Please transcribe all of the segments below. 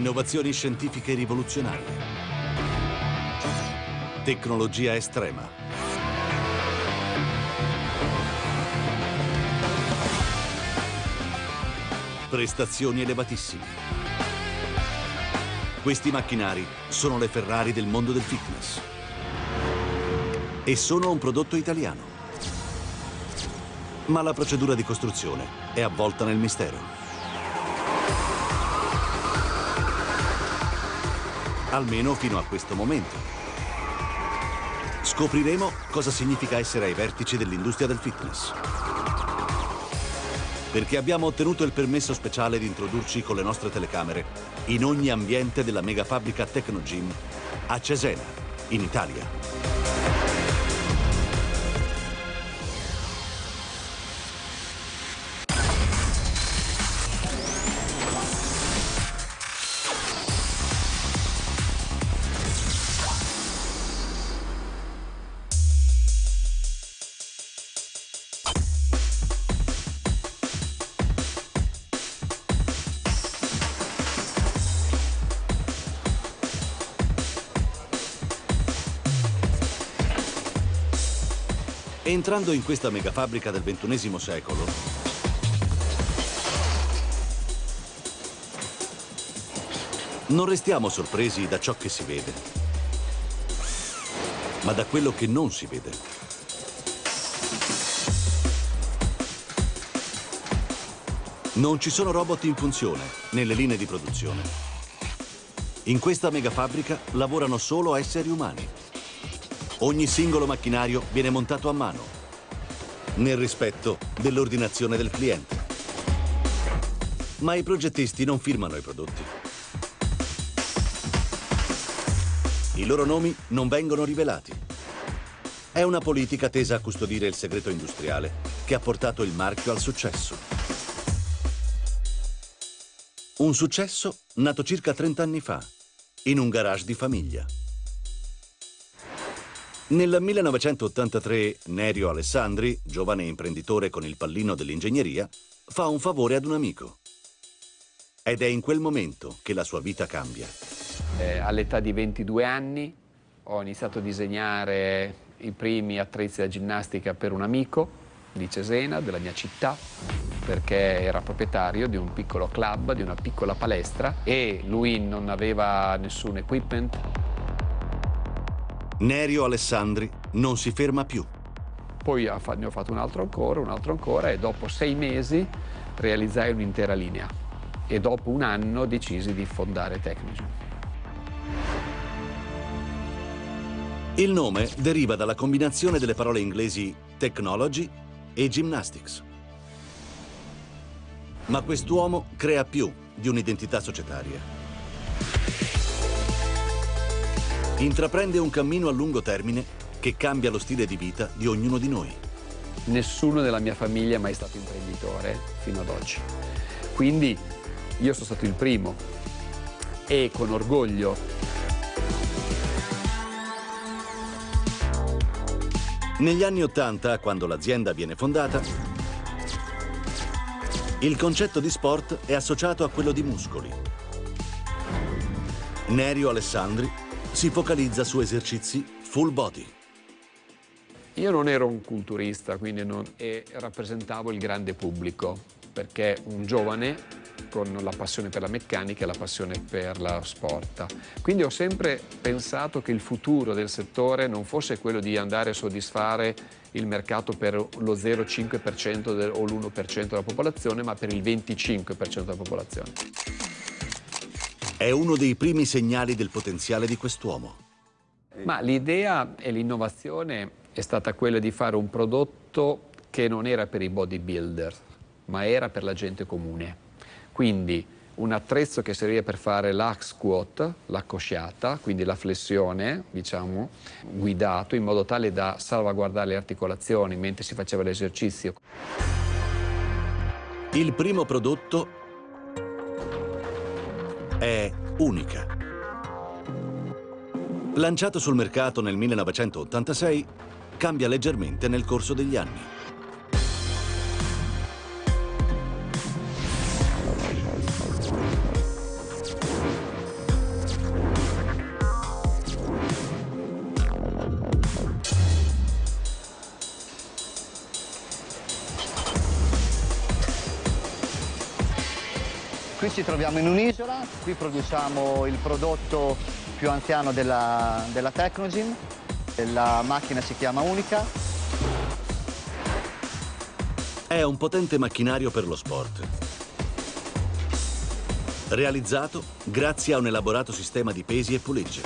Innovazioni scientifiche rivoluzionarie. Tecnologia estrema. Prestazioni elevatissime. Questi macchinari sono le Ferrari del mondo del fitness. E sono un prodotto italiano. Ma la procedura di costruzione è avvolta nel mistero. Almeno fino a questo momento. Scopriremo cosa significa essere ai vertici dell'industria del fitness. Perché abbiamo ottenuto il permesso speciale di introdurci con le nostre telecamere in ogni ambiente della mega fabbrica Tecnogym a Cesena, in Italia. Entrando in questa megafabbrica del XXI secolo, non restiamo sorpresi da ciò che si vede, ma da quello che non si vede. Non ci sono robot in funzione nelle linee di produzione. In questa megafabbrica lavorano solo esseri umani. Ogni singolo macchinario viene montato a mano, nel rispetto dell'ordinazione del cliente. Ma i progettisti non firmano i prodotti. I loro nomi non vengono rivelati. È una politica tesa a custodire il segreto industriale che ha portato il marchio al successo. Un successo nato circa 30 anni fa, in un garage di famiglia. Nel 1983 Nerio Alessandri, giovane imprenditore con il pallino dell'ingegneria, fa un favore ad un amico. Ed è in quel momento che la sua vita cambia. All'età di 22 anni ho iniziato a disegnare i primi attrezzi da ginnastica per un amico di Cesena, della mia città, perché era proprietario di un piccolo club, di una piccola palestra, e lui non aveva nessun equipment. Nerio Alessandri non si ferma più. Poi ne ho fatto un altro ancora, e dopo 6 mesi realizzai un'intera linea. E dopo un anno decisi di fondare Tecnogym. Il nome deriva dalla combinazione delle parole inglesi technology e gymnastics. Ma quest'uomo crea più di un'identità societaria. Intraprende un cammino a lungo termine che cambia lo stile di vita di ognuno di noi. Nessuno della mia famiglia è mai stato imprenditore fino ad oggi. Quindi io sono stato il primo e con orgoglio. Negli anni '80, quando l'azienda viene fondata, il concetto di sport è associato a quello di muscoli. Nerio Alessandri si focalizza su esercizi full body. Io non ero un culturista, quindi rappresentavo il grande pubblico, perché un giovane con la passione per la meccanica e la passione per la sport. Quindi ho sempre pensato che il futuro del settore non fosse quello di andare a soddisfare il mercato per lo 0,5% o l'1% della popolazione, ma per il 25% della popolazione. È uno dei primi segnali del potenziale di quest'uomo. Ma l'idea e l'innovazione è stata quella di fare un prodotto che non era per i bodybuilder, ma era per la gente comune. Quindi un attrezzo che serviva per fare l'hack squat, l'accosciata, quindi la flessione, diciamo, guidato in modo tale da salvaguardare le articolazioni mentre si faceva l'esercizio. Il primo prodotto è Unica. Lanciato sul mercato nel 1986, cambia leggermente nel corso degli anni. Qui ci troviamo in un'isola, qui produciamo il prodotto più anziano della Technogym, la macchina si chiama Unica. È un potente macchinario per lo sport, realizzato grazie a un elaborato sistema di pesi e pulegge.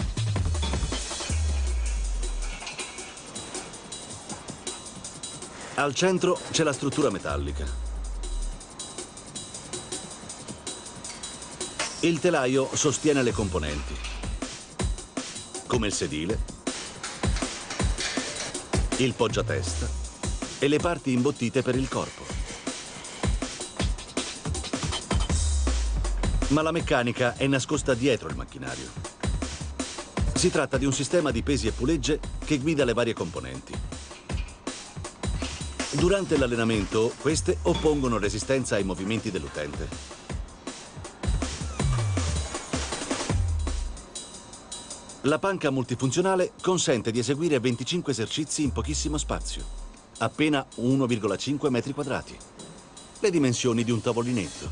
Al centro c'è la struttura metallica. Il telaio sostiene le componenti, come il sedile, il poggiatesta e le parti imbottite per il corpo. Ma la meccanica è nascosta dietro il macchinario. Si tratta di un sistema di pesi e pulegge che guida le varie componenti. Durante l'allenamento, queste oppongono resistenza ai movimenti dell'utente. La panca multifunzionale consente di eseguire 25 esercizi in pochissimo spazio, appena 1,5 metri quadrati, le dimensioni di un tavolinetto.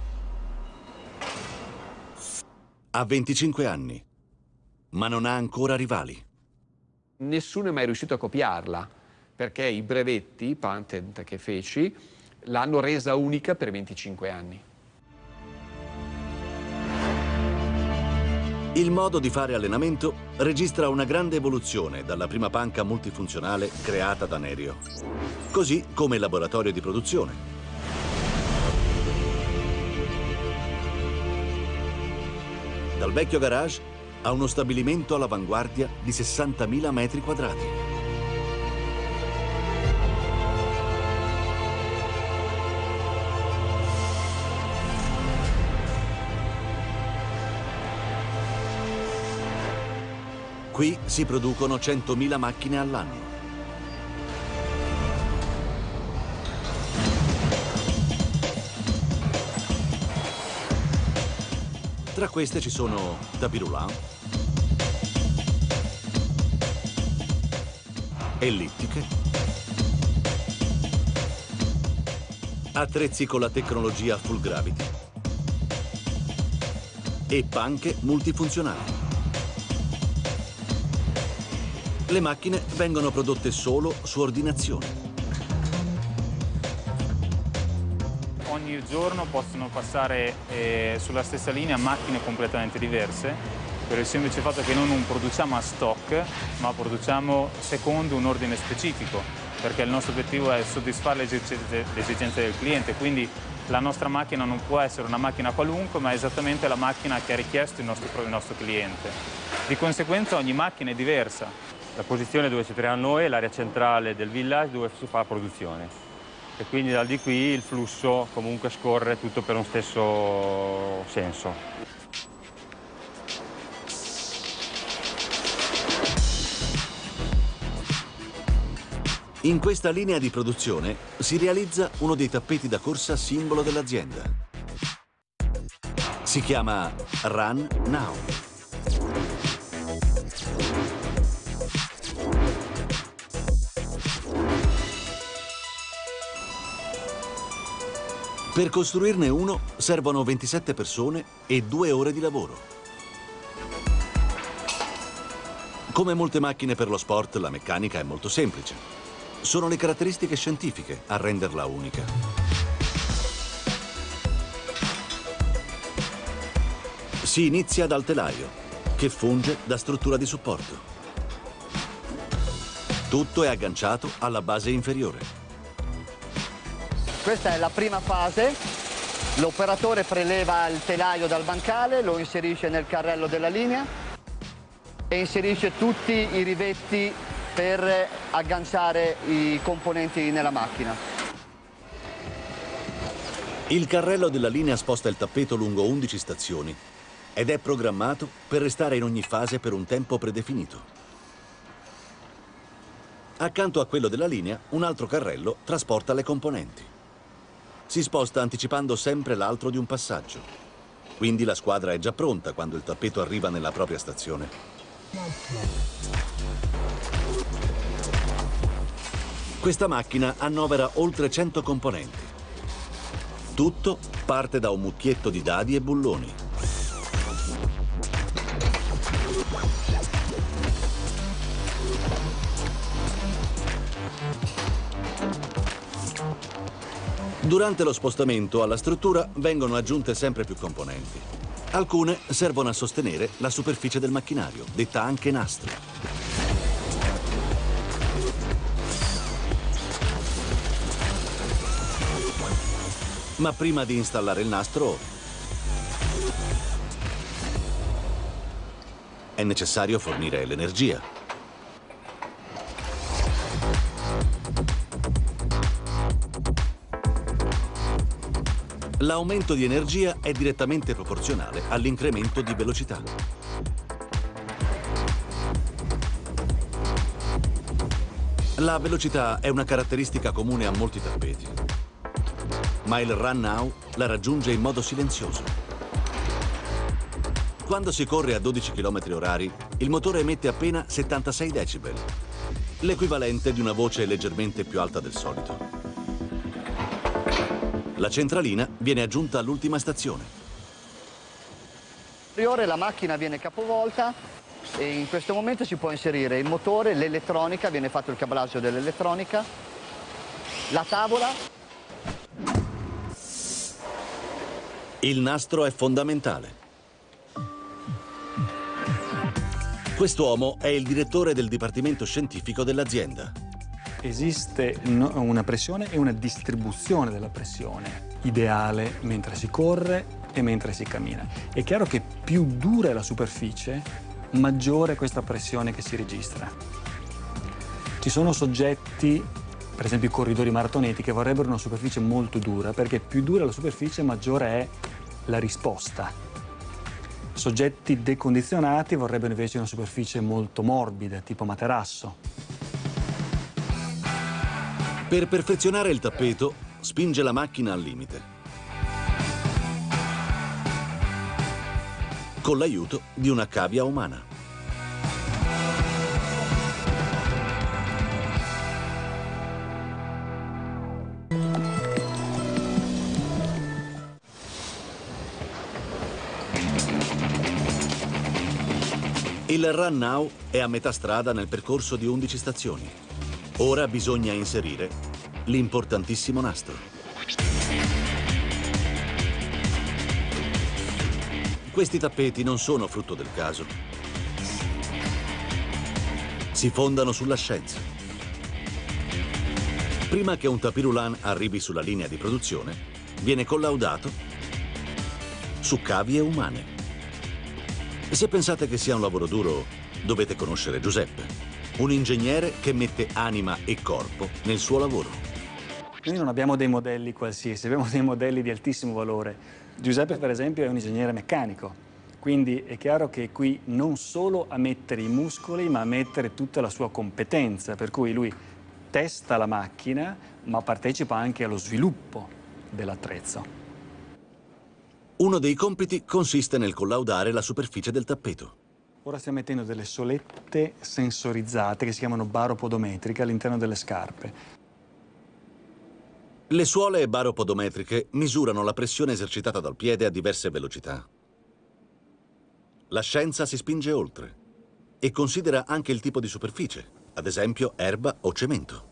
Ha 25 anni, ma non ha ancora rivali. Nessuno è mai riuscito a copiarla, perché i brevetti, i patent che feci, l'hanno resa unica per 25 anni. Il modo di fare allenamento registra una grande evoluzione dalla prima panca multifunzionale creata da Nerio, così come il laboratorio di produzione. Dal vecchio garage a uno stabilimento all'avanguardia di 60.000 metri quadrati. Qui si producono 100.000 macchine all'anno. Tra queste ci sono tapis roulant, ellittiche, attrezzi con la tecnologia Full Gravity e panche multifunzionali. Le macchine vengono prodotte solo su ordinazione. Ogni giorno possono passare sulla stessa linea macchine completamente diverse, per il semplice fatto che noi non produciamo a stock, ma produciamo secondo un ordine specifico, perché il nostro obiettivo è soddisfare le esigenze del cliente, quindi la nostra macchina non può essere una macchina qualunque, ma è esattamente la macchina che ha richiesto il nostro cliente. Di conseguenza ogni macchina è diversa. La posizione dove ci troviamo noi è l'area centrale del village dove si fa la produzione e quindi da di qui il flusso comunque scorre tutto per un stesso senso. In questa linea di produzione si realizza uno dei tappeti da corsa simbolo dell'azienda. Si chiama Run Now. Per costruirne uno servono 27 persone e 2 ore di lavoro. Come molte macchine per lo sport, la meccanica è molto semplice. Sono le caratteristiche scientifiche a renderla unica. Si inizia dal telaio, che funge da struttura di supporto. Tutto è agganciato alla base inferiore. Questa è la prima fase, l'operatore preleva il telaio dal bancale, lo inserisce nel carrello della linea e inserisce tutti i rivetti per agganciare i componenti nella macchina. Il carrello della linea sposta il tappeto lungo 11 stazioni ed è programmato per restare in ogni fase per un tempo predefinito. Accanto a quello della linea, un altro carrello trasporta le componenti. Si sposta anticipando sempre l'altro di un passaggio. Quindi la squadra è già pronta quando il tappeto arriva nella propria stazione. Questa macchina annovera oltre 100 componenti. Tutto parte da un mucchietto di dadi e bulloni. Durante lo spostamento alla struttura vengono aggiunte sempre più componenti. Alcune servono a sostenere la superficie del macchinario, detta anche nastro. Ma prima di installare il nastro è necessario fornire l'energia. L'aumento di energia è direttamente proporzionale all'incremento di velocità. La velocità è una caratteristica comune a molti tappeti, ma il Run Now la raggiunge in modo silenzioso. Quando si corre a 12 km/h, il motore emette appena 76 decibel, l'equivalente di una voce leggermente più alta del solito. La centralina viene aggiunta all'ultima stazione. La macchina viene capovolta e in questo momento si può inserire il motore, l'elettronica, viene fatto il cablaggio dell'elettronica, la tavola. Il nastro è fondamentale. Quest'uomo è il direttore del dipartimento scientifico dell'azienda. Esiste una pressione e una distribuzione della pressione ideale mentre si corre e mentre si cammina. È chiaro che più dura è la superficie, maggiore è questa pressione che si registra. Ci sono soggetti, per esempio i corridori maratoneti, che vorrebbero una superficie molto dura, perché più dura la superficie maggiore è la risposta. Soggetti decondizionati vorrebbero invece una superficie molto morbida, tipo materasso. Per perfezionare il tappeto, spinge la macchina al limite, con l'aiuto di una cavia umana. Il Run Now è a metà strada nel percorso di 11 stazioni. Ora bisogna inserire l'importantissimo nastro. Questi tappeti non sono frutto del caso. Si fondano sulla scienza. Prima che un tapis roulant arrivi sulla linea di produzione, viene collaudato su cavie umane. Se pensate che sia un lavoro duro, dovete conoscere Giuseppe. Un ingegnere che mette anima e corpo nel suo lavoro. Noi non abbiamo dei modelli qualsiasi, abbiamo dei modelli di altissimo valore. Giuseppe, per esempio, è un ingegnere meccanico, quindi è chiaro che qui non solo a mettere i muscoli, ma a mettere tutta la sua competenza, per cui lui testa la macchina, ma partecipa anche allo sviluppo dell'attrezzo. Uno dei compiti consiste nel collaudare la superficie del tappeto. Ora stiamo mettendo delle solette sensorizzate che si chiamano baropodometriche all'interno delle scarpe. Le suole baropodometriche misurano la pressione esercitata dal piede a diverse velocità. La scienza si spinge oltre e considera anche il tipo di superficie, ad esempio erba o cemento.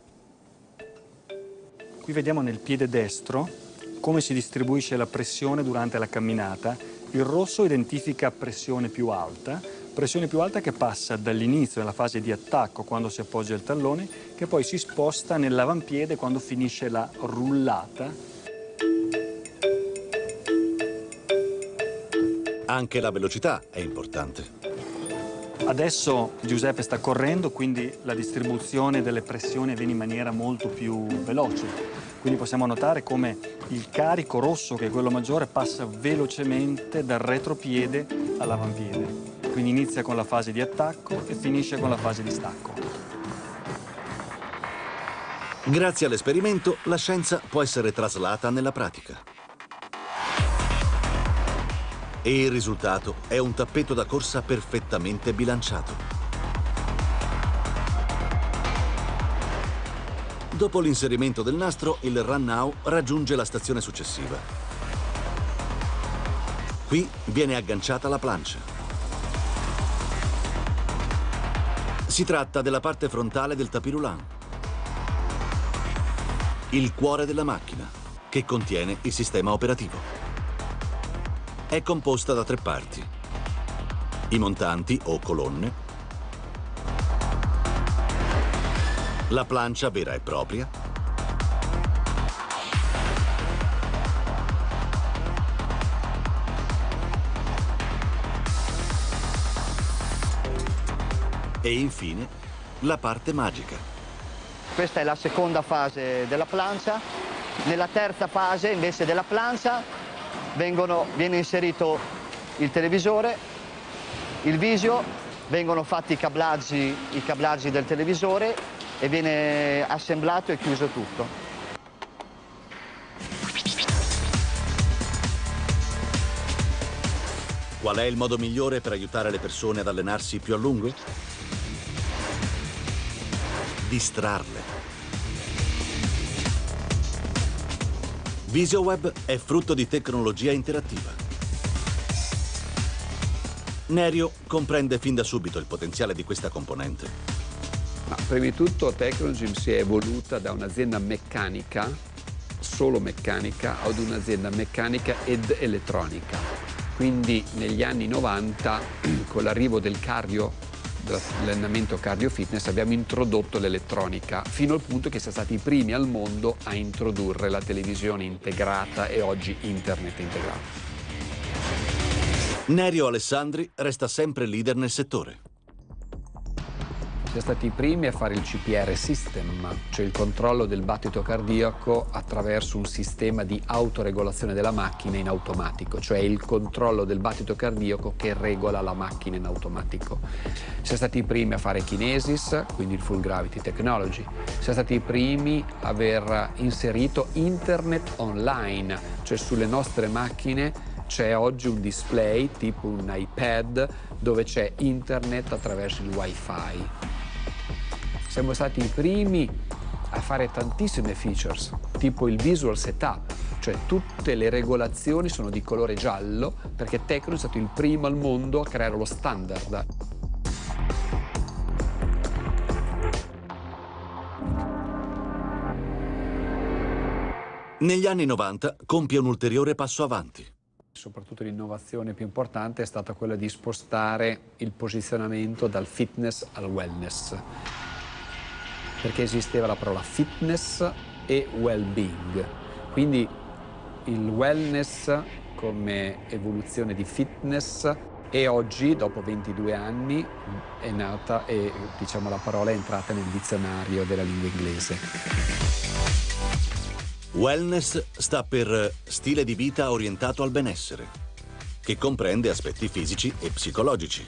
Qui vediamo nel piede destro come si distribuisce la pressione durante la camminata. Il rosso identifica pressione più alta che passa dall'inizio della fase di attacco quando si appoggia il tallone, che poi si sposta nell'avampiede quando finisce la rullata. Anche la velocità è importante. Adesso Giuseppe sta correndo, quindi la distribuzione delle pressioni avviene in maniera molto più veloce. Quindi possiamo notare come il carico rosso, che è quello maggiore, passa velocemente dal retropiede all'avampiede. Quindi inizia con la fase di attacco e finisce con la fase di stacco. Grazie all'esperimento, la scienza può essere traslata nella pratica. E il risultato è un tappeto da corsa perfettamente bilanciato. Dopo l'inserimento del nastro, il Run Now raggiunge la stazione successiva. Qui viene agganciata la plancia. Si tratta della parte frontale del tapis roulant, il cuore della macchina, che contiene il sistema operativo. È composta da 3 parti: i montanti o colonne, la plancia vera e propria, e infine la parte magica. Questa è la seconda fase della plancia. Nella terza fase, invece della plancia, viene inserito il televisore, il visio, vengono fatti i cablaggi del televisore e viene assemblato e chiuso tutto. Qual è il modo migliore per aiutare le persone ad allenarsi più a lungo? Distrarle. VisioWeb è frutto di tecnologia interattiva. Nerio comprende fin da subito il potenziale di questa componente. Ma prima di tutto Technogym si è evoluta da un'azienda meccanica, solo meccanica, ad un'azienda meccanica ed elettronica. Quindi negli anni 90, con l'arrivo del cardio, dell'allenamento cardio fitness, abbiamo introdotto l'elettronica, fino al punto che siamo stati i primi al mondo a introdurre la televisione integrata e oggi internet integrato. Nerio Alessandri resta sempre leader nel settore. Siamo stati i primi a fare il CPR System, cioè il controllo del battito cardiaco attraverso un sistema di autoregolazione della macchina in automatico, cioè il controllo del battito cardiaco che regola la macchina in automatico. Siamo stati i primi a fare Kinesis, quindi il Full Gravity Technology. Siamo stati i primi a aver inserito Internet online, cioè sulle nostre macchine c'è oggi un display tipo un iPad dove c'è Internet attraverso il Wi-Fi. Siamo stati i primi a fare tantissime features, tipo il visual setup, cioè tutte le regolazioni sono di colore giallo perché Tecno è stato il primo al mondo a creare lo standard. Negli anni 90 compie un ulteriore passo avanti. Soprattutto l'innovazione più importante è stata quella di spostare il posizionamento dal fitness al wellness, perché esisteva la parola fitness e well-being. Quindi il wellness come evoluzione di fitness, e oggi, dopo 22 anni, è nata e diciamo la parola è entrata nel dizionario della lingua inglese. Wellness sta per stile di vita orientato al benessere, che comprende aspetti fisici e psicologici.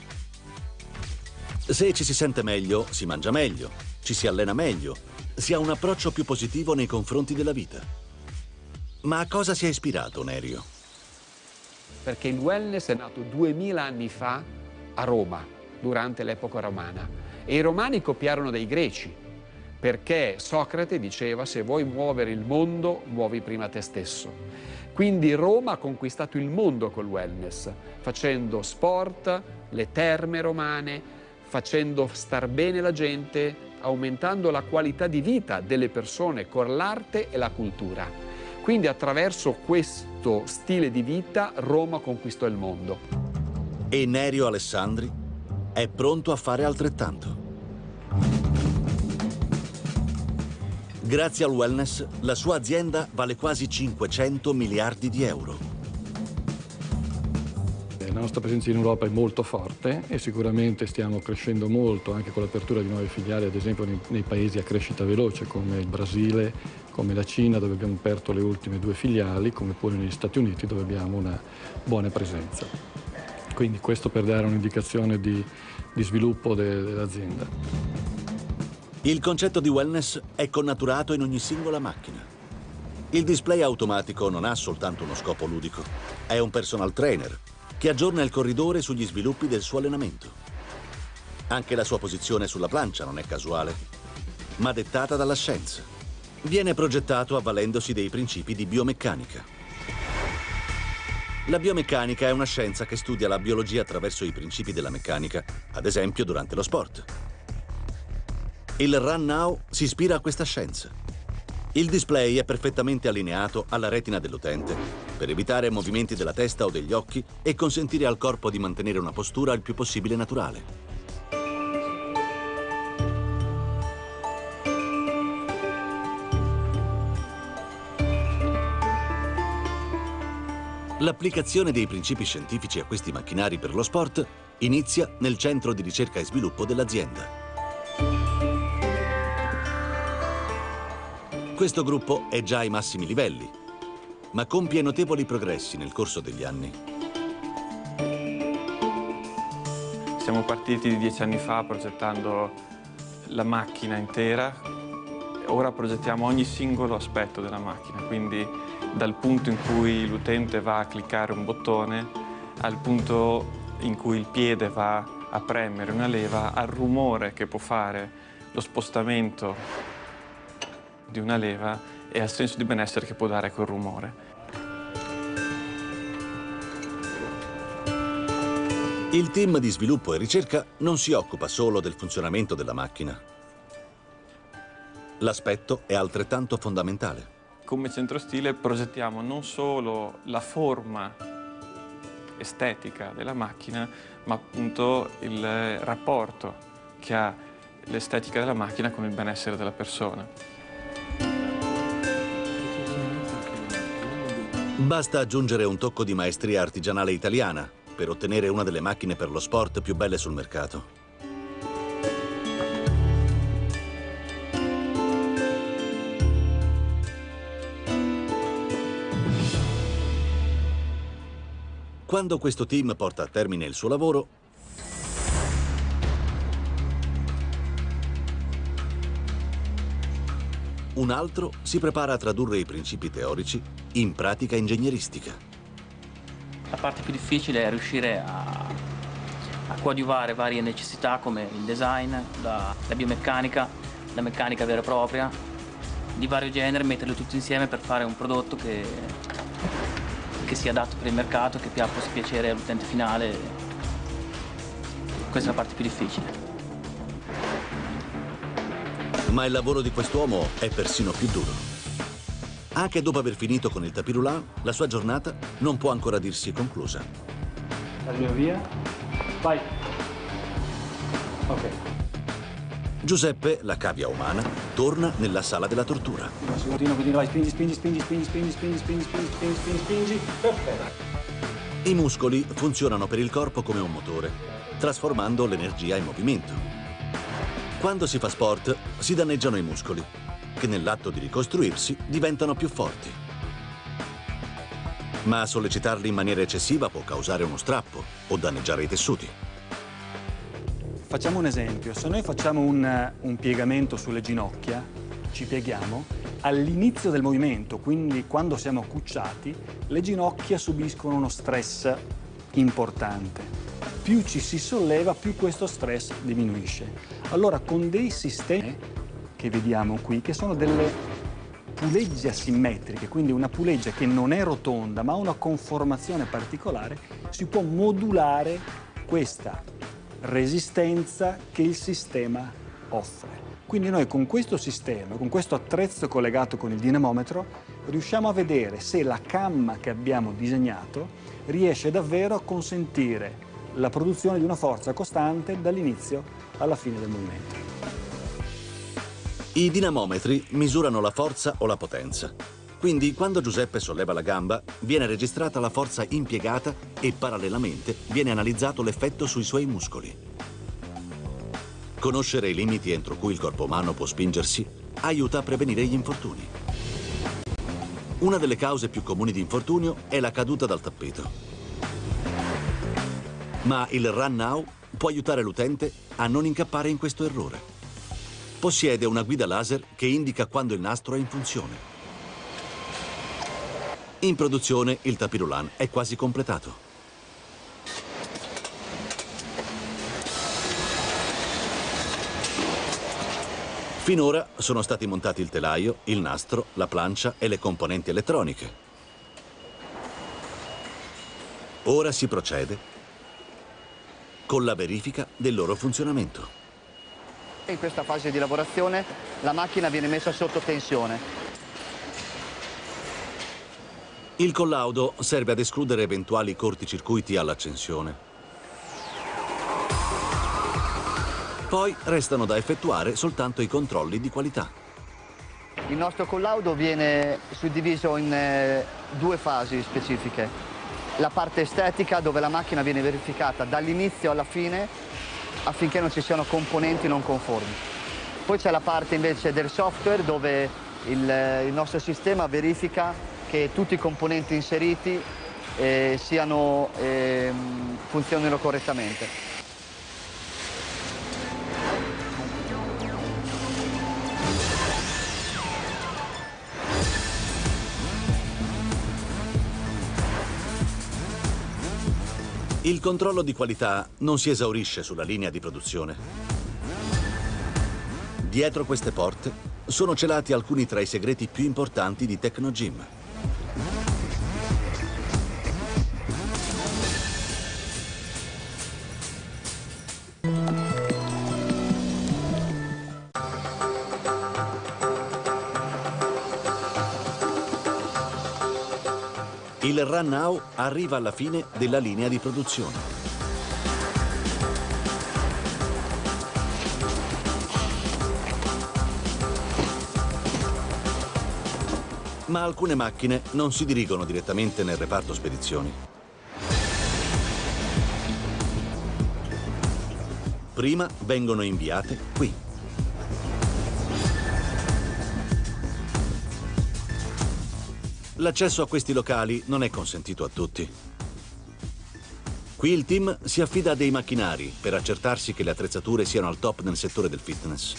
Se ci si sente meglio, si mangia meglio, ci si allena meglio, si ha un approccio più positivo nei confronti della vita. Ma a cosa si è ispirato Nerio? Perché il wellness è nato 2000 anni fa a Roma, durante l'epoca romana, e i romani copiarono dai greci, perché Socrate diceva: se vuoi muovere il mondo, muovi prima te stesso. Quindi Roma ha conquistato il mondo col wellness, facendo sport, le terme romane, facendo star bene la gente, aumentando la qualità di vita delle persone con l'arte e la cultura. Quindi attraverso questo stile di vita Roma conquistò il mondo. E Nerio Alessandri è pronto a fare altrettanto. Grazie al wellness, la sua azienda vale quasi 500 miliardi di euro. La nostra presenza in Europa è molto forte e sicuramente stiamo crescendo molto anche con l'apertura di nuove filiali, ad esempio nei paesi a crescita veloce come il Brasile, come la Cina, dove abbiamo aperto le ultime 2 filiali, come pure negli Stati Uniti, dove abbiamo una buona presenza. Quindi questo per dare un'indicazione di sviluppo dell'azienda. Il concetto di wellness è connaturato in ogni singola macchina. Il display automatico non ha soltanto uno scopo ludico, è un personal trainer che aggiorna il corridore sugli sviluppi del suo allenamento. Anche la sua posizione sulla plancia non è casuale, ma dettata dalla scienza. viene progettato avvalendosi dei principi di biomeccanica. La biomeccanica è una scienza che studia la biologia attraverso i principi della meccanica, ad esempio durante lo sport. Il Run Now si ispira a questa scienza. Il display è perfettamente allineato alla retina dell'utente per evitare movimenti della testa o degli occhi e consentire al corpo di mantenere una postura il più possibile naturale. L'applicazione dei principi scientifici a questi macchinari per lo sport inizia nel centro di ricerca e sviluppo dell'azienda. Questo gruppo è già ai massimi livelli, ma compie notevoli progressi nel corso degli anni. Siamo partiti 10 anni fa progettando la macchina intera, ora progettiamo ogni singolo aspetto della macchina, quindi dal punto in cui l'utente va a cliccare un bottone al punto in cui il piede va a premere una leva, al rumore che può fare lo spostamento di una leva e al senso di benessere che può dare quel rumore. Il team di sviluppo e ricerca non si occupa solo del funzionamento della macchina. L'aspetto è altrettanto fondamentale. Come centro stile progettiamo non solo la forma estetica della macchina, ma appunto il rapporto che ha l'estetica della macchina con il benessere della persona. Basta aggiungere un tocco di maestria artigianale italiana per ottenere una delle macchine per lo sport più belle sul mercato. Quando questo team porta a termine il suo lavoro, un altro si prepara a tradurre i principi teorici in pratica ingegneristica. La parte più difficile è riuscire a coadiuvare varie necessità come il design, la biomeccanica, la meccanica vera e propria, di vario genere, metterle tutte insieme per fare un prodotto che sia adatto per il mercato, che possa piacere all'utente finale. Questa è la parte più difficile. Ma il lavoro di quest'uomo è persino più duro. Anche dopo aver finito con il tapis roulant, la sua giornata non può ancora dirsi conclusa. Taglio via. Vai. Ok. Giuseppe, la cavia umana, torna nella sala della tortura. Continua, vai, spingi. Perfetto. I muscoli funzionano per il corpo come un motore, trasformando l'energia in movimento. Quando si fa sport, si danneggiano i muscoli, che nell'atto di ricostruirsi diventano più forti. Ma sollecitarli in maniera eccessiva può causare uno strappo o danneggiare i tessuti. Facciamo un esempio. Se noi facciamo un piegamento sulle ginocchia, ci pieghiamo, all'inizio del movimento, quindi quando siamo accucciati, le ginocchia subiscono uno stress importante. Più ci si solleva, più questo stress diminuisce. Allora, con dei sistemi che vediamo qui, che sono delle pulegge asimmetriche, quindi una puleggia che non è rotonda, ma ha una conformazione particolare, si può modulare questa resistenza che il sistema offre. Quindi noi con questo sistema, con questo attrezzo collegato con il dinamometro, riusciamo a vedere se la camma che abbiamo disegnato riesce davvero a consentire la produzione di una forza costante dall'inizio alla fine del movimento. I dinamometri misurano la forza o la potenza. Quindi, quando Giuseppe solleva la gamba, viene registrata la forza impiegata e, parallelamente, viene analizzato l'effetto sui suoi muscoli. Conoscere i limiti entro cui il corpo umano può spingersi aiuta a prevenire gli infortuni. Una delle cause più comuni di infortunio è la caduta dal tappeto. Ma il Run Now può aiutare l'utente a non incappare in questo errore. Possiede una guida laser che indica quando il nastro è in funzione. In produzione il tapis roulant è quasi completato. Finora sono stati montati il telaio, il nastro, la plancia e le componenti elettroniche. Ora si procede con la verifica del loro funzionamento. In questa fase di lavorazione la macchina viene messa sotto tensione. Il collaudo serve ad escludere eventuali corticircuiti all'accensione. Poi restano da effettuare soltanto i controlli di qualità. Il nostro collaudo viene suddiviso in due fasi specifiche. La parte estetica, dove la macchina viene verificata dall'inizio alla fine affinché non ci siano componenti non conformi. Poi c'è la parte invece del software, dove il nostro sistema verifica che tutti i componenti inseriti funzionino correttamente. Il controllo di qualità non si esaurisce sulla linea di produzione. Dietro queste porte sono celati alcuni tra i segreti più importanti di Technogym. Il Run Now arriva alla fine della linea di produzione. Ma alcune macchine non si dirigono direttamente nel reparto spedizioni. Prima vengono inviate qui. L'accesso a questi locali non è consentito a tutti. Qui il team si affida a dei macchinari per accertarsi che le attrezzature siano al top nel settore del fitness.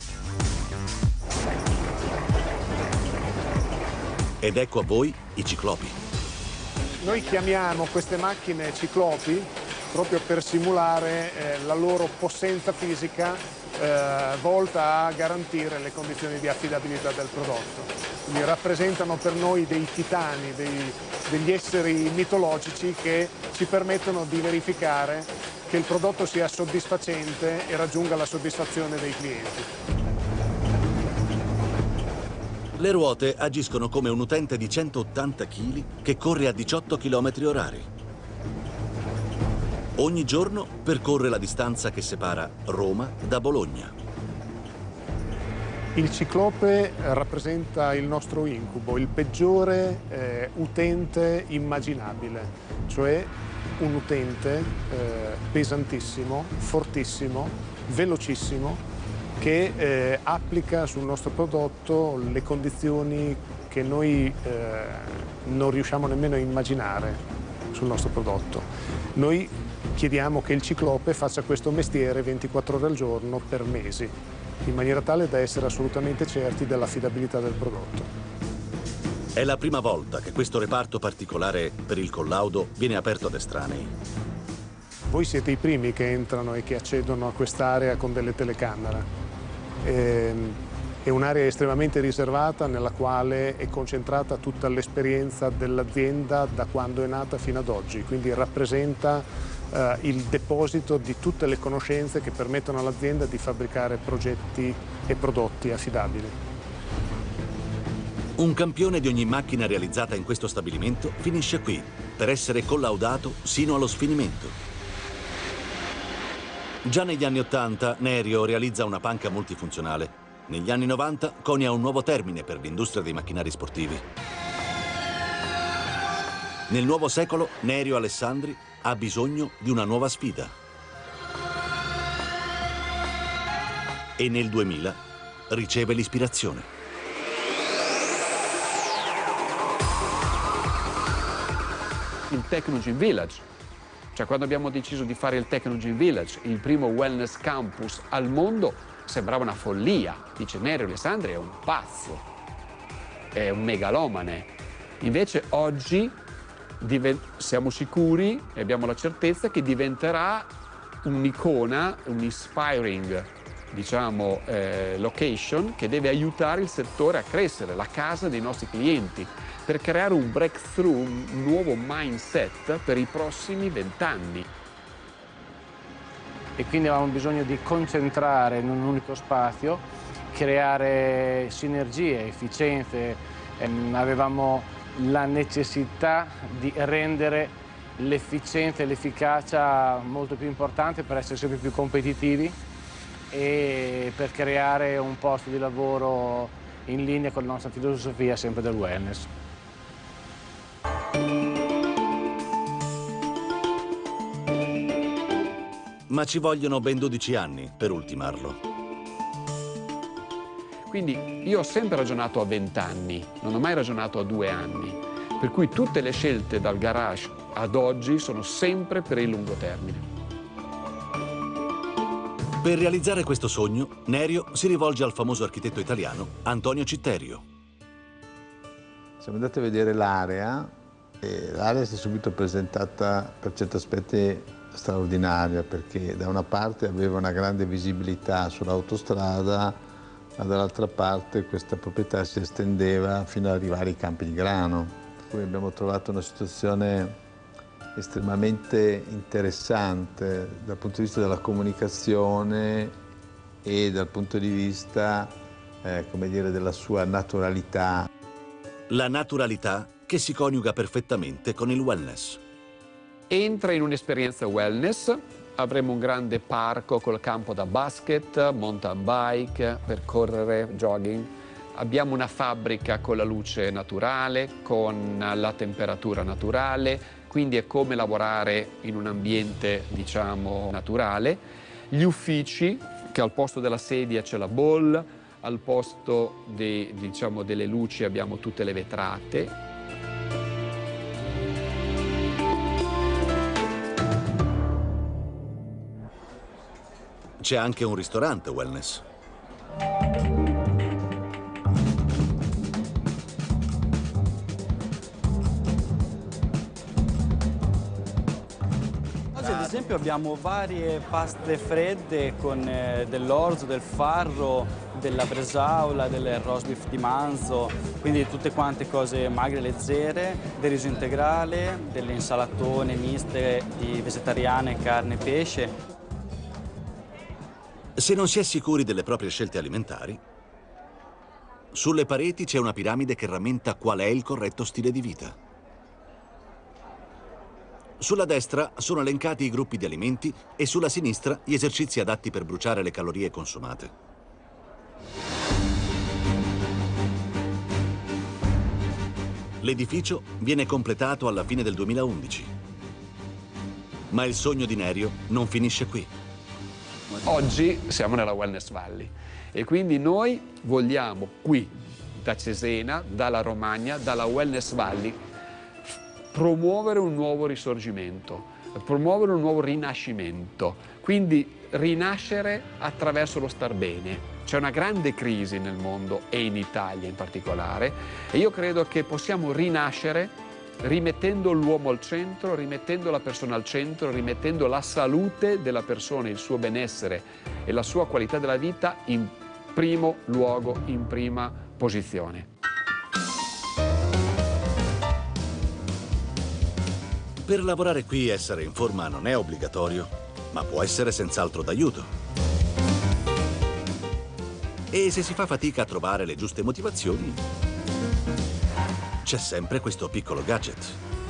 Ed ecco a voi i ciclopi. Noi chiamiamo queste macchine ciclopi proprio per simulare la loro possenza fisica volta a garantire le condizioni di affidabilità del prodotto. Quindi rappresentano per noi dei titani, degli esseri mitologici che ci permettono di verificare che il prodotto sia soddisfacente e raggiunga la soddisfazione dei clienti. Le ruote agiscono come un utente di 180 kg che corre a 18 km/h. Ogni giorno percorre la distanza che separa Roma da Bologna. Il ciclope rappresenta il nostro incubo, il peggiore utente immaginabile, cioè un utente pesantissimo, fortissimo, velocissimo, che applica sul nostro prodotto le condizioni che noi non riusciamo nemmeno a immaginare sul nostro prodotto. Noi chiediamo che il ciclope faccia questo mestiere 24 ore al giorno per mesi, in maniera tale da essere assolutamente certi dell'affidabilità del prodotto. È la prima volta che questo reparto particolare per il collaudo viene aperto ad estranei. Voi siete i primi che entrano e che accedono a quest'area con delle telecamere. È un'area estremamente riservata nella quale è concentrata tutta l'esperienza dell'azienda da quando è nata fino ad oggi, quindi rappresenta il deposito di tutte le conoscenze che permettono all'azienda di fabbricare progetti e prodotti affidabili. Un campione di ogni macchina realizzata in questo stabilimento finisce qui per essere collaudato sino allo sfinimento. Già negli anni 80 Nerio realizza una panca multifunzionale. Negli anni 90 conia un nuovo termine per l'industria dei macchinari sportivi. Nel nuovo secolo Nerio Alessandri ha bisogno di una nuova sfida. E nel 2000 riceve l'ispirazione. Il Technogym Village, cioè quando abbiamo deciso di fare il Technogym Village, il primo wellness campus al mondo, sembrava una follia. Dice Nerio Alessandri è un pazzo, è un megalomane. Invece oggi siamo sicuri e abbiamo la certezza che diventerà un'icona, un inspiring diciamo, location che deve aiutare il settore a crescere, la casa dei nostri clienti, per creare un breakthrough, un nuovo mindset per i prossimi 20 anni. E quindi avevamo bisogno di concentrare in un unico spazio, creare sinergie, efficienze, avevamo la necessità di rendere l'efficienza e l'efficacia molto più importante per essere sempre più competitivi e per creare un posto di lavoro in linea con la nostra filosofia sempre del wellness. Ma ci vogliono ben 12 anni per ultimarlo. Quindi io ho sempre ragionato a 20 anni, non ho mai ragionato a 2 anni, per cui tutte le scelte dal garage ad oggi sono sempre per il lungo termine. Per realizzare questo sogno, Nerio si rivolge al famoso architetto italiano Antonio Citterio. Siamo andati a vedere l'area e l'area si è subito presentata per certi aspetti straordinaria, perché da una parte aveva una grande visibilità sull'autostrada, ma dall'altra parte questa proprietà si estendeva fino ad arrivare ai campi di grano. Poi abbiamo trovato una situazione estremamente interessante dal punto di vista della comunicazione e dal punto di vista, come dire, della sua naturalità. La naturalità che si coniuga perfettamente con il wellness. Entra in un'esperienza wellness, avremo un grande parco col campo da basket, mountain bike, per correre, jogging. Abbiamo una fabbrica con la luce naturale, con la temperatura naturale, quindi è come lavorare in un ambiente, diciamo, naturale. Gli uffici, che al posto della sedia c'è la bowl, al posto diciamo, delle luci abbiamo tutte le vetrate. C'è anche un ristorante wellness. Oggi ad esempio abbiamo varie paste fredde con dell'orzo, del farro, della bresaola, del roast beef di manzo, quindi tutte quante cose magre e leggere, del riso integrale, delle insalatone miste di vegetariane, carne e pesce. Se non si è sicuri delle proprie scelte alimentari, sulle pareti c'è una piramide che rammenta qual è il corretto stile di vita. Sulla destra sono elencati i gruppi di alimenti e sulla sinistra gli esercizi adatti per bruciare le calorie consumate. L'edificio viene completato alla fine del 2011. Ma il sogno di Nerio non finisce qui. Oggi siamo nella Wellness Valley e quindi noi vogliamo qui, da Cesena, dalla Romagna, dalla Wellness Valley, promuovere un nuovo risorgimento, promuovere un nuovo rinascimento, quindi rinascere attraverso lo star bene. C'è una grande crisi nel mondo e in Italia in particolare e io credo che possiamo rinascere rimettendo l'uomo al centro, rimettendo la persona al centro, rimettendo la salute della persona, il suo benessere e la sua qualità della vita in primo luogo, in prima posizione. Per lavorare qui essere in forma non è obbligatorio, ma può essere senz'altro d'aiuto. E se si fa fatica a trovare le giuste motivazioni, c'è sempre questo piccolo gadget.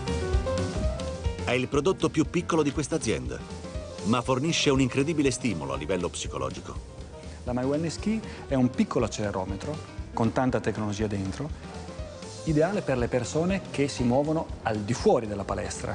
È il prodotto più piccolo di questa azienda, ma fornisce un incredibile stimolo a livello psicologico. La My Wellness Key è un piccolo accelerometro con tanta tecnologia dentro, ideale per le persone che si muovono al di fuori della palestra.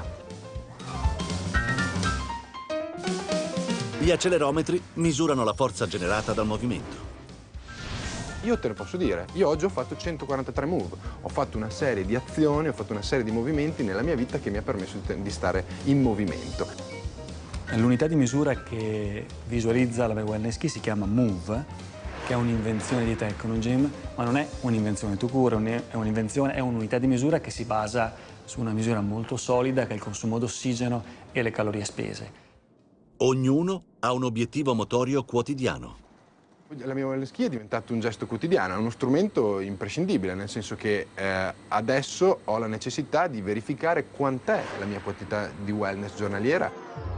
Gli accelerometri misurano la forza generata dal movimento. Io te lo posso dire, io oggi ho fatto 143 move, ho fatto una serie di azioni, ho fatto una serie di movimenti nella mia vita che mi ha permesso di stare in movimento. L'unità di misura che visualizza la My Wellness Key si chiama Move, che è un'invenzione di Technogym, ma non è un'invenzione tout court, è un'unità di misura che si basa su una misura molto solida che è il consumo d'ossigeno e le calorie spese. Ognuno ha un obiettivo motorio quotidiano. La schi è diventato un gesto quotidiano, è uno strumento imprescindibile, nel senso che adesso ho la necessità di verificare quant'è la mia quantità di wellness giornaliera.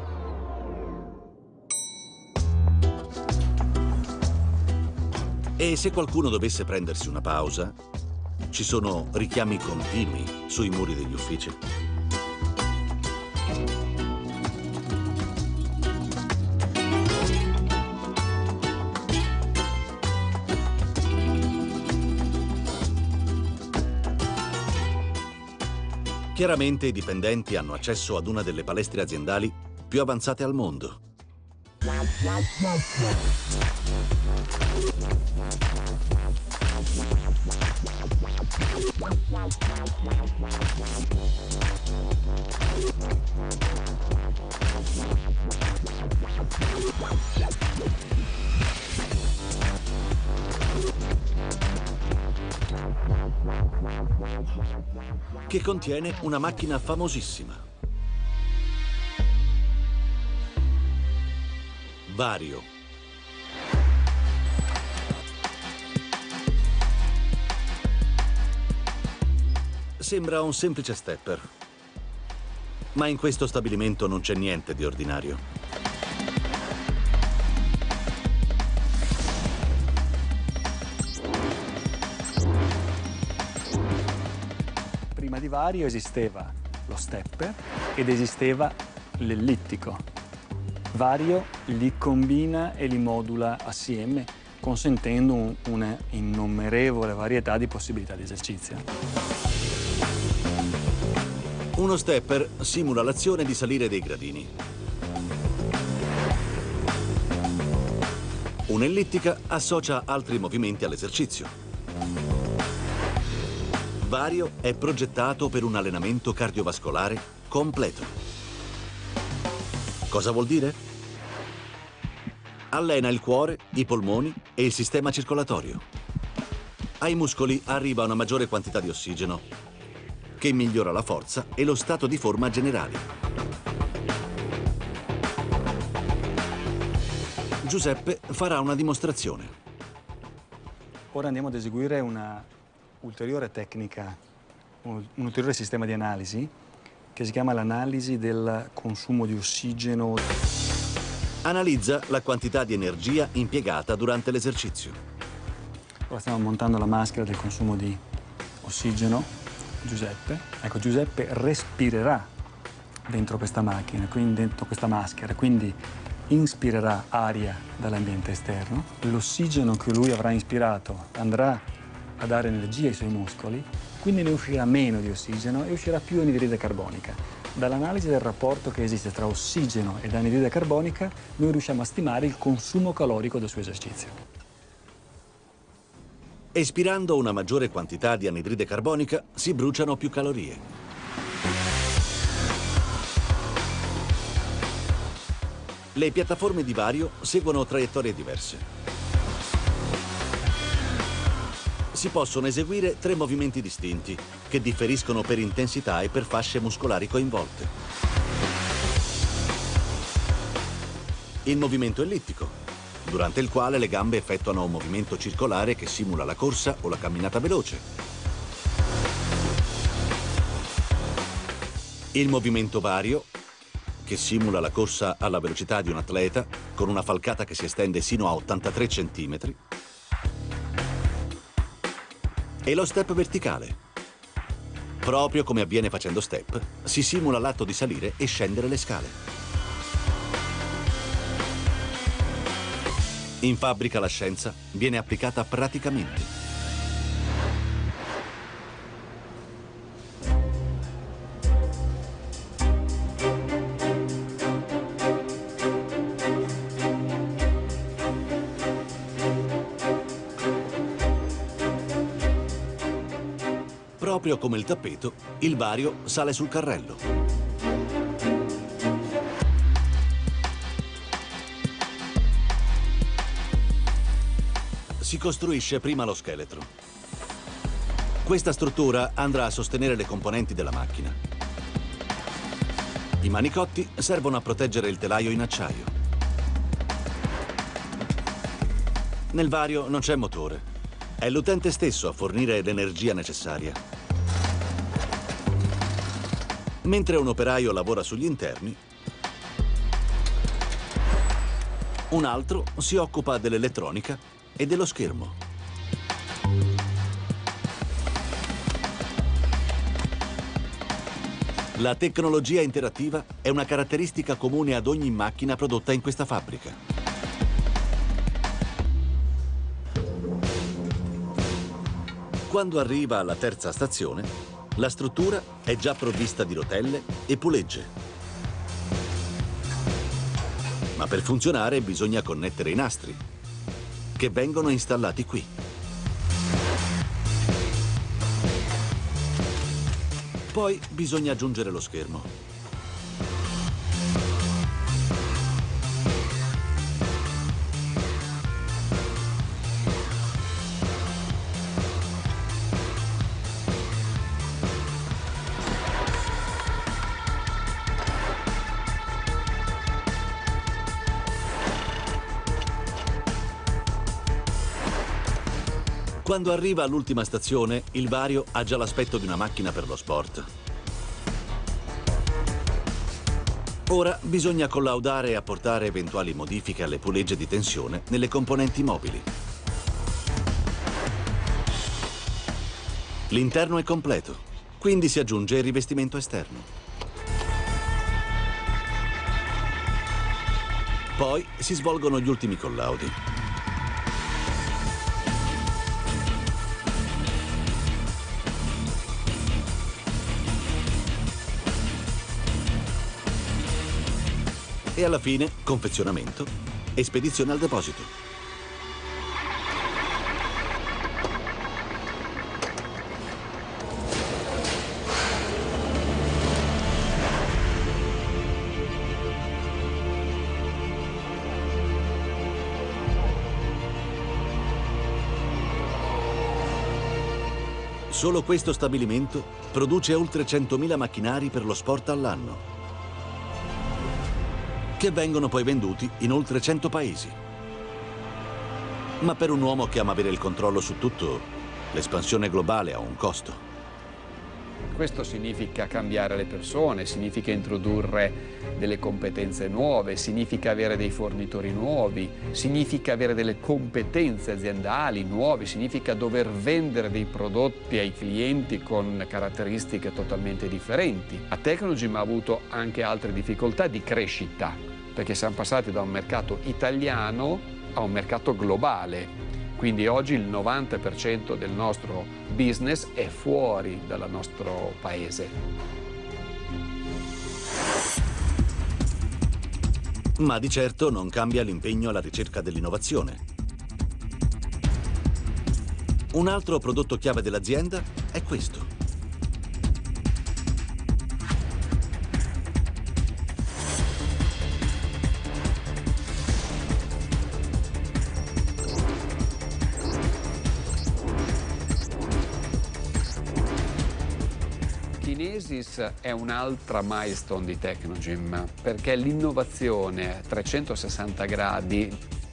E se qualcuno dovesse prendersi una pausa, ci sono richiami continui sui muri degli uffici. Chiaramente i dipendenti hanno accesso ad una delle palestre aziendali più avanzate al mondo. Che contiene una macchina famosissima. Vario. Sembra un semplice stepper, ma in questo stabilimento non c'è niente di ordinario. Prima di Vario esisteva lo stepper ed esisteva l'ellittico. Vario li combina e li modula assieme, consentendo una innumerevole varietà di possibilità di esercizio. Uno stepper simula l'azione di salire dei gradini. Un'ellittica associa altri movimenti all'esercizio. Vario è progettato per un allenamento cardiovascolare completo. Cosa vuol dire? Allena il cuore, i polmoni e il sistema circolatorio. Ai muscoli arriva una maggiore quantità di ossigeno, che migliora la forza e lo stato di forma generali. Giuseppe farà una dimostrazione. Ora andiamo ad eseguire una ulteriore tecnica, un ulteriore sistema di analisi che si chiama l'analisi del consumo di ossigeno. Analizza la quantità di energia impiegata durante l'esercizio. Ora stiamo montando la maschera del consumo di ossigeno. Giuseppe. Ecco, Giuseppe respirerà dentro questa macchina, quindi dentro questa maschera, quindi inspirerà aria dall'ambiente esterno. L'ossigeno che lui avrà inspirato andrà a dare energia ai suoi muscoli, quindi ne uscirà meno di ossigeno e uscirà più anidride carbonica. Dall'analisi del rapporto che esiste tra ossigeno ed anidride carbonica, noi riusciamo a stimare il consumo calorico del suo esercizio. Espirando una maggiore quantità di anidride carbonica si bruciano più calorie. Le piattaforme di Vario seguono traiettorie diverse. Si possono eseguire 3 movimenti distinti, che differiscono per intensità e per fasce muscolari coinvolte. Il movimento ellittico, durante il quale le gambe effettuano un movimento circolare che simula la corsa o la camminata veloce. Il movimento vario, che simula la corsa alla velocità di un atleta con una falcata che si estende sino a 83 cm. E lo step verticale. Proprio come avviene facendo step, si simula l'atto di salire e scendere le scale. In fabbrica la scienza viene applicata praticamente. Proprio come il tappeto, il Vario sale sul carrello. Si costruisce prima lo scheletro. Questa struttura andrà a sostenere le componenti della macchina. I manicotti servono a proteggere il telaio in acciaio. Nel Vario non c'è motore. È l'utente stesso a fornire l'energia necessaria. Mentre un operaio lavora sugli interni, un altro si occupa dell'elettronica e dello schermo. La tecnologia interattiva è una caratteristica comune ad ogni macchina prodotta in questa fabbrica. Quando arriva alla terza stazione, la struttura è già provvista di rotelle e pulegge. Ma per funzionare bisogna connettere i nastri, che vengono installati qui. Poi bisogna aggiungere lo schermo. Quando arriva all'ultima stazione, il Vario ha già l'aspetto di una macchina per lo sport. Ora bisogna collaudare e apportare eventuali modifiche alle pulegge di tensione nelle componenti mobili. L'interno è completo, quindi si aggiunge il rivestimento esterno. Poi si svolgono gli ultimi collaudi. E alla fine confezionamento e spedizione al deposito. Solo questo stabilimento produce oltre 100.000 macchinari per lo sport all'anno, che vengono poi venduti in oltre 100 paesi. Ma per un uomo che ama avere il controllo su tutto, l'espansione globale ha un costo. Questo significa cambiare le persone, significa introdurre delle competenze nuove, significa avere dei fornitori nuovi, significa avere delle competenze aziendali nuove, significa dover vendere dei prodotti ai clienti con caratteristiche totalmente differenti. A Technogym ha avuto anche altre difficoltà di crescita, perché siamo passati da un mercato italiano a un mercato globale. Quindi oggi il 90% del nostro business è fuori dal nostro paese. Ma di certo non cambia l'impegno alla ricerca dell'innovazione. Un altro prodotto chiave dell'azienda è questo. Kinesis è un'altra milestone di Technogym, perché l'innovazione a 360 gradi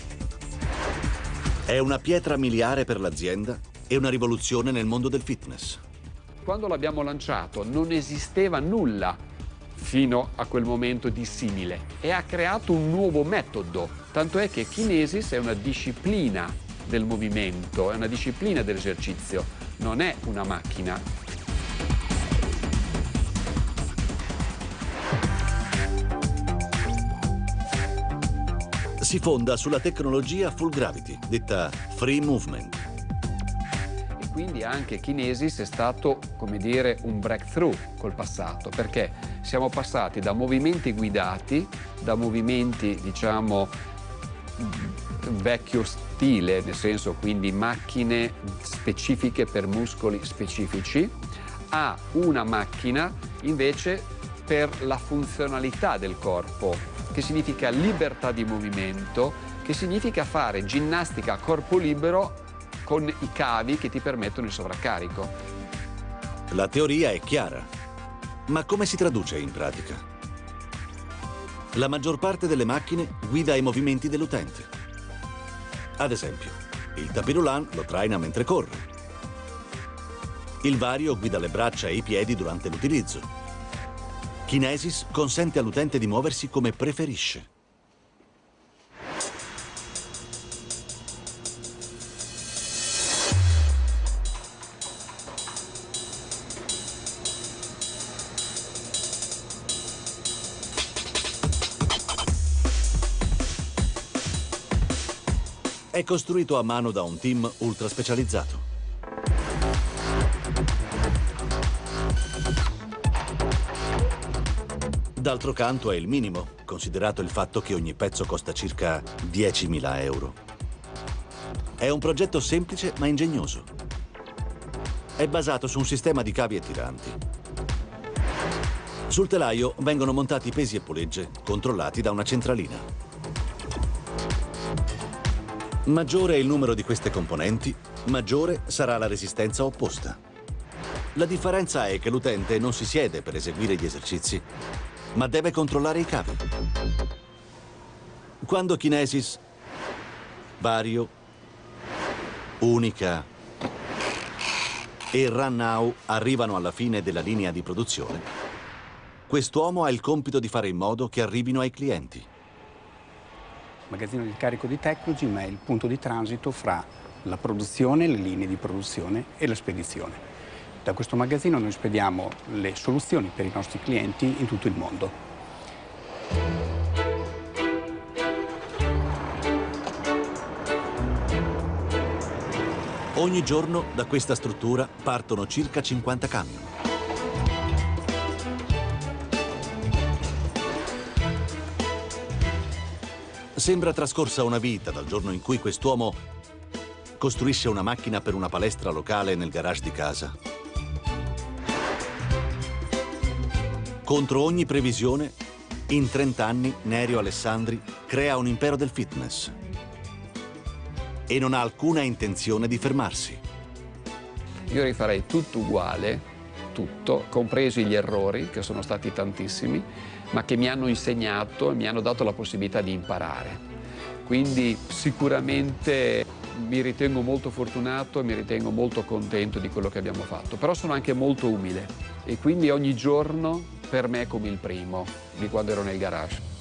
è una pietra miliare per l'azienda e una rivoluzione nel mondo del fitness. Quando l'abbiamo lanciato non esisteva nulla fino a quel momento di simile e ha creato un nuovo metodo, tanto è che Kinesis è una disciplina del movimento, è una disciplina dell'esercizio, non è una macchina. Si fonda sulla tecnologia Full Gravity, detta Free Movement. E quindi anche Kinesis è stato, come dire, un breakthrough col passato, perché siamo passati da movimenti guidati, da movimenti, diciamo, vecchio stile, nel senso quindi macchine specifiche per muscoli specifici, a una macchina invece per la funzionalità del corpo, che significa libertà di movimento, che significa fare ginnastica a corpo libero con i cavi che ti permettono il sovraccarico. La teoria è chiara, ma come si traduce in pratica? La maggior parte delle macchine guida i movimenti dell'utente. Ad esempio, Il tapirulan lo traina mentre corre. Il vario guida le braccia e i piedi durante l'utilizzo. Kinesis consente all'utente di muoversi come preferisce. È costruito a mano da un team ultra specializzato. D'altro canto è il minimo, considerato il fatto che ogni pezzo costa circa 10.000 euro. È un progetto semplice ma ingegnoso. È basato su un sistema di cavi e tiranti. Sul telaio vengono montati pesi e polegge, controllati da una centralina. Maggiore è il numero di queste componenti, maggiore sarà la resistenza opposta. La differenza è che l'utente non si siede per eseguire gli esercizi, ma deve controllare i cavi. Quando Kinesis, Vario, Unica e Run Now arrivano alla fine della linea di produzione, quest'uomo ha il compito di fare in modo che arrivino ai clienti. Il magazzino di carico di Tecnogym è il punto di transito fra la produzione, le linee di produzione e la spedizione. Da questo magazzino noi spediamo le soluzioni per i nostri clienti in tutto il mondo. Ogni giorno da questa struttura partono circa 50 camion. Sembra trascorsa una vita dal giorno in cui quest'uomo costruisce una macchina per una palestra locale nel garage di casa. Contro ogni previsione, in 30 anni Nerio Alessandri crea un impero del fitness e non ha alcuna intenzione di fermarsi. Io rifarei tutto uguale, tutto, compresi gli errori, che sono stati tantissimi, ma che mi hanno insegnato e mi hanno dato la possibilità di imparare. Quindi sicuramente mi ritengo molto fortunato e mi ritengo molto contento di quello che abbiamo fatto, però sono anche molto umile e quindi ogni giorno per me è come il primo di quando ero nel garage.